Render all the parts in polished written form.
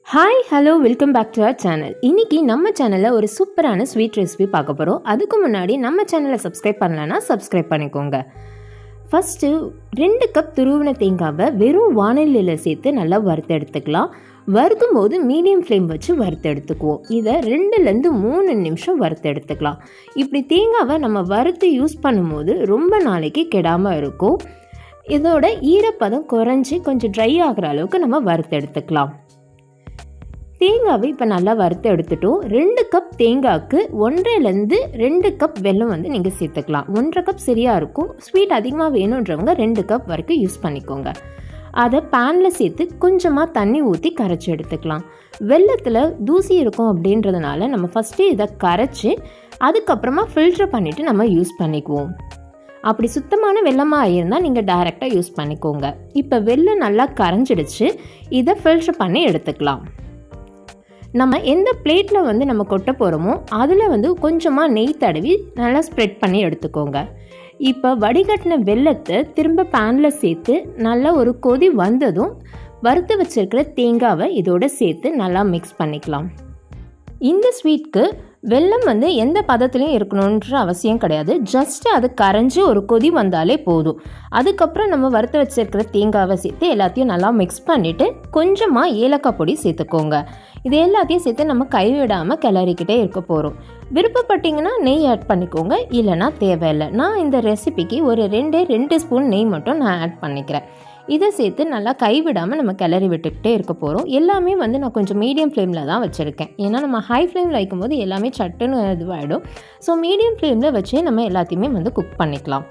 Hi hello welcome back to our channel. இன்றைக்கி நம்ம சேனலில் ஒரு சூப்பரான ஸ்வீட் ரெசிபி பார்க்க போகிறோம். அதுக்கு முன்னாடி நம்ம சேனலை சப்ஸ்கிரைப் பண்ணலன்னா சப்ஸ்கிரைப் பண்ணிக்கோங்க. ஃபஸ்ட்டு 2 கப் துருவின தேங்காவை வெறும் வானிலையில் சேர்த்து நல்லா வறுத்து எடுத்துக்கலாம். வறுக்கும் போது மீடியம் ஃப்ளேம் வச்சு வறுத்து எடுத்துக்குவோம். இதை 2லேருந்து 3 நிமிஷம் வறுத்து எடுத்துக்கலாம். இப்படி தேங்காவை நம்ம வறுத்து யூஸ் பண்ணும்போது ரொம்ப நாளைக்கு கெடாமல் இருக்கும். இதோட ஈரப்பதம் குறைஞ்சி கொஞ்சம் ட்ரை ஆகிற அளவுக்கு நம்ம வறுத்து எடுத்துக்கலாம். தேங்காவை இப்போ நல்லா வறுத்து எடுத்துட்டோம். 2 கப் தேங்காய்க்கு 1.5லேருந்து 2 கப் வெல்லம் நீங்கள் சேர்த்துக்கலாம். 1.5 கப் சரியாக இருக்கும். ஸ்வீட் அதிகமாக வேணுன்றவங்க 2 கப் வரைக்கும் யூஸ் பண்ணிக்கோங்க. அதை பேனில் சேர்த்து கொஞ்சமாக தண்ணி ஊற்றி கரைச்சி எடுத்துக்கலாம். வெல்லத்தில் தூசி இருக்கும் அப்படின்றதுனால நம்ம ஃபஸ்ட்டு இதை கரைச்சி அதுக்கப்புறமா ஃபில்டர் பண்ணிவிட்டு நம்ம யூஸ் பண்ணிக்குவோம். அப்படி சுத்தமான வெல்லமாக இருந்தால் நீங்கள் டைரெக்டாக யூஸ் பண்ணிக்கோங்க. இப்போ வெல்லம் நல்லா கரைஞ்சிடுச்சு. இதை ஃபில்டர் பண்ணி எடுத்துக்கலாம். நம்ம எந்த பிளேட்டில் நம்ம கொட்ட போகிறோமோ அதில் கொஞ்சமாக நெய் தடவி நல்லா ஸ்ப்ரெட் பண்ணி எடுத்துக்கோங்க. இப்போ வடிகட்டின வெல்லத்தை திரும்ப பேனில் சேர்த்து நல்லா ஒரு கொதி வந்ததும் வறுத்து வச்சிருக்கிற தேங்காவை இதோட சேர்த்து நல்லா மிக்ஸ் பண்ணிக்கலாம். இந்த ஸ்வீட்க்கு வெல்லம் எந்த பதத்துலையும் இருக்கணுன்ற அவசியம் கிடையாது. ஜஸ்ட் அது கரைஞ்சி ஒரு கொதி வந்தாலே போதும். அதுக்கப்புறம் நம்ம வறுத்து வச்சிருக்கிற தேங்காவை சேர்த்து எல்லாத்தையும் நல்லா மிக்ஸ் பண்ணிவிட்டு கொஞ்சமாக ஏலக்காய் பொடி சேர்த்துக்கோங்க. இது எல்லாத்தையும் சேர்த்து நம்ம கைவிடாமல் கிளறிக்கிட்டே இருக்க போகிறோம். விருப்பப்பட்டீங்கன்னா நெய் ஆட் பண்ணிக்கோங்க, இல்லைனா தேவையில்லை. நான் இந்த ரெசிபிக்கு ஒரு 2 ஸ்பூன் நெய் மட்டும் நான் ஆட் பண்ணிக்கிறேன். இதை சேர்த்து நல்லா கைவிடாமல் நம்ம கிளறி விட்டுக்கிட்டே இருக்க போகிறோம். எல்லாமே நான் கொஞ்சம் மீடியம் ஃப்ளேமில் தான் வச்சுருக்கேன். ஏன்னா நம்ம ஹை ஃப்ளேமில் வைக்கும்போது எல்லாமே சட்டுன்னு இதுவாகிடும். ஸோ மீடியம் ஃப்ளேமில் வச்சு நம்ம எல்லாத்தையுமே குக் பண்ணிக்கலாம்.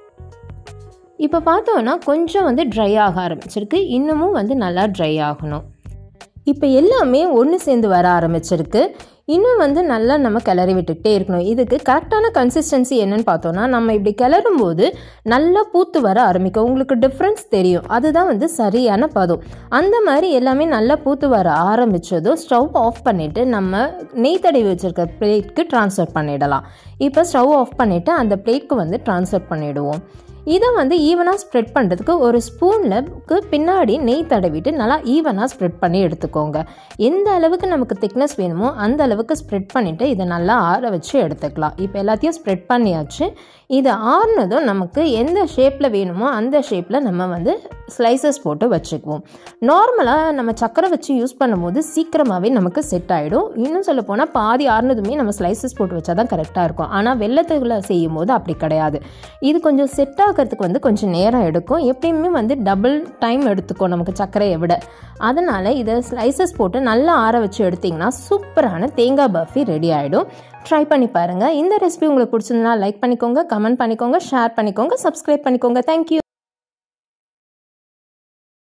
இப்போ பார்த்தோன்னா கொஞ்சம் ட்ரை ஆக ஆரம்பிச்சிருக்கு. இன்னமும் நல்லா ட்ரை ஆகணும். இப்போ எல்லாமே ஒன்று சேர்ந்து வர ஆரம்பிச்சிருக்கு. இன்னும் நல்லா நம்ம கிளறி விட்டுக்கிட்டே இருக்கணும். இதுக்கு கரெக்டான கன்சிஸ்டன்சி என்னன்னு பார்த்தோன்னா, நம்ம இப்படி கிளறும் போது நல்லா பூத்து வர ஆரம்பிக்கும். உங்களுக்கு டிஃப்ரென்ஸ் தெரியும். அதுதான் சரியான பதம். அந்த மாதிரி எல்லாமே நல்லா பூத்து வர ஆரம்பித்ததும் ஸ்டவ் ஆஃப் பண்ணிவிட்டு நம்ம நெய் தடவி வச்சுருக்க பிளேட்க்கு ட்ரான்ஸ்ஃபர் பண்ணிடலாம். இப்போ ஸ்டவ் ஆஃப் பண்ணிவிட்டு அந்த பிளேட்க்கு ட்ரான்ஸ்ஃபர் பண்ணிவிடுவோம். இதை ஈவனாக ஸ்ப்ரெட் பண்ணுறதுக்கு ஒரு ஸ்பூனுக்கு பின்னாடி நெய் தடவிட்டு நல்லா ஈவனாக ஸ்ப்ரெட் பண்ணி எடுத்துக்கோங்க. எந்த அளவுக்கு நமக்கு திக்னஸ் வேணுமோ அந்த அளவுக்கு ஸ்ப்ரெட் பண்ணிவிட்டு இதை நல்லா ஆற வச்சு எடுத்துக்கலாம். இப்போ எல்லாத்தையும் ஸ்ப்ரெட் பண்ணியாச்சு. இது ஆறுனதும் நமக்கு எந்த ஷேப்பில் வேணுமோ அந்த ஷேப்பில் நம்ம ஸ்லைசஸ் போட்டு வச்சுக்குவோம். நார்மலாக நம்ம சக்கரை வச்சு யூஸ் பண்ணும்போது சீக்கிரமாகவே நமக்கு செட் ஆகிடும். இன்னும் சொல்ல போனால் பாதி ஆறுனதுமே நம்ம ஸ்லைசஸ் போட்டு வச்சா தான் கரெக்டாக இருக்கும். ஆனால் வெல்லத்துக்குள்ள செய்யும் போது அப்படி கிடையாது. இது கொஞ்சம் செட் ஆகிறதுக்கு கொஞ்சம் நேரம் எடுக்கும். எப்பயுமே டபுள் டைம் எடுத்துக்கும் நமக்கு சர்க்கரையை விட. அதனால் இதை ஸ்லைசஸ் போட்டு நல்லா ஆற வச்சு எடுத்திங்கன்னா சூப்பரான தேங்காய் பர்ஃபி ரெடி ஆகிடும். ட்ரை பண்ணி பாருங்கள். இந்த ரெசிபி உங்களுக்கு பிடிச்சிருந்தா லைக் பண்ணிக்கோங்க, கமெண்ட் பண்ணிக்கோங்க, ஷேர் பண்ணிக்கோங்க, சப்ஸ்கிரைப் பண்ணிக்கோங்க. தேங்க்யூ.